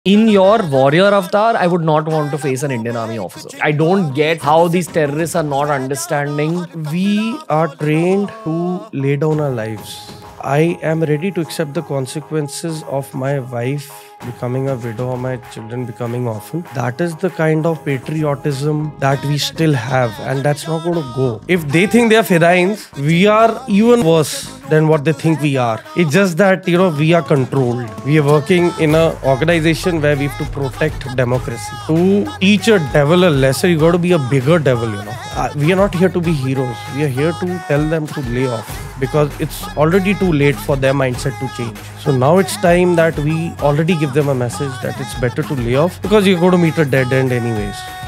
In your warrior avatar, I would not want to face an Indian Army officer. I don't get how these terrorists are not understanding. We are trained to lay down our lives. I am ready to accept the consequences of my wife becoming a widow or my children becoming orphan. That is the kind of patriotism that we still have, and that's not going to go. If they think they are Fedayins, we are even worse than what they think we are. It's just that, we are controlled. We are working in an organization where we have to protect democracy. To teach a devil a lesson, you got to be a bigger devil, We are not here to be heroes. We are here to tell them to lay off, because it's already too late for their mindset to change. So now it's time that we already give them a message that it's better to lay off, because you're going to meet a dead end anyways.